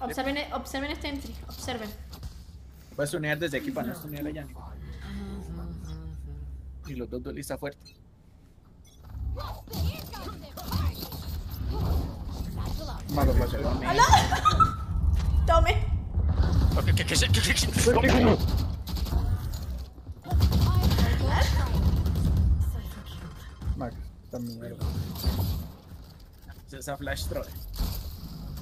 Observen este entry. Observen. Puedes tunear desde aquí para no tunear allá. Y los dos duelistas fuertes. Malo para hacerlo a mí. ¡Aló! Tome. Max, esta mierda. Esa flash troll.